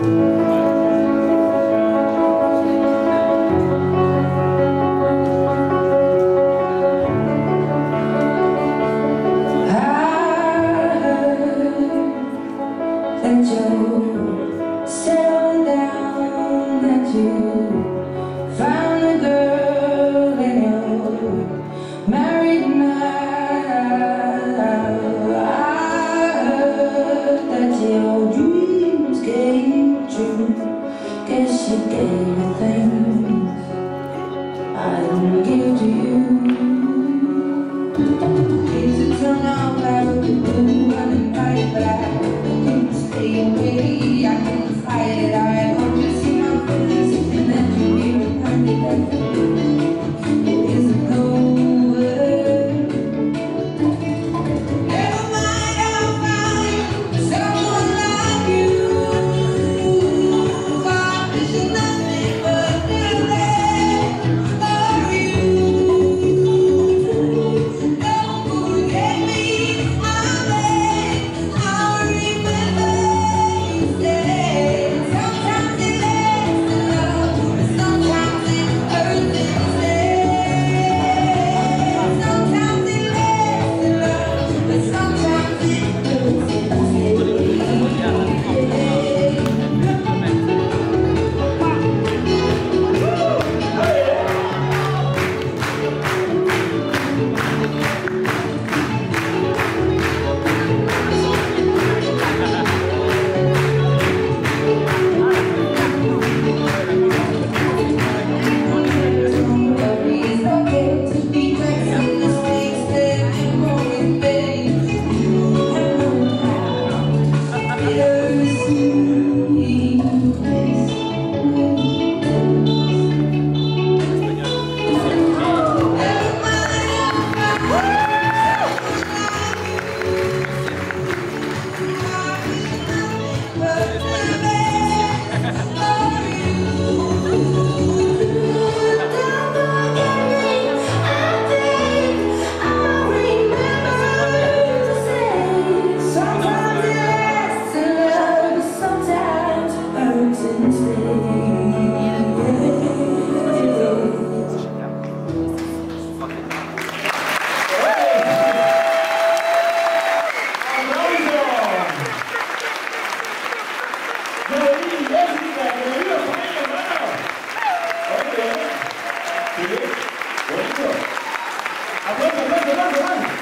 Guess you gave me things I didn't give to you. Easy to know that we could do running right back. You stay away, I couldn't fight it. I hope you see my face and that you gave me honey back. It isn't over. Never mind, I'll find someone like you. Aplausos, aplausos, aplausos.